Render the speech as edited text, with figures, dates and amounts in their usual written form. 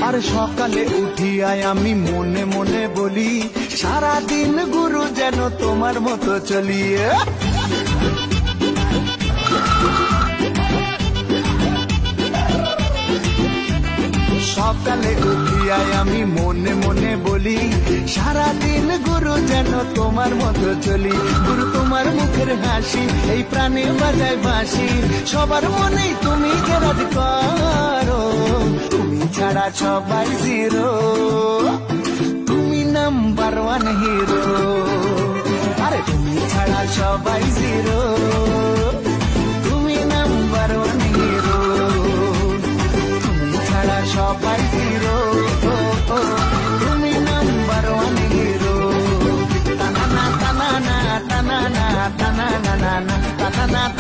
আর সকালে উঠিয়াই আমি মনে মনে বলি সারাদিন গুরু যেন তোমার মতো চলি। সকালে উঠিয়াই আমি মনে মনে বলি সারাদিন গুরু যেন তোমার মতো চলি। গুরু তোমার মুখের হাসি এই প্রাণে বাজায় বাঁশি, সবার মনেই তুমি যে রাজ করো, তুমি ছাড়া সবাই জিরো, তুমি নাম্বার ওয়ান হিরো। আরে তুমি ছাড়া সবাই জিরো, তুমি নাম্বার ওয়ান হিরো, তুমি ছাড়া সবাই জিরো, তুমি নাম্বার ওয়ান হিরো। টানা না টানা না টানা না টানা না টানা না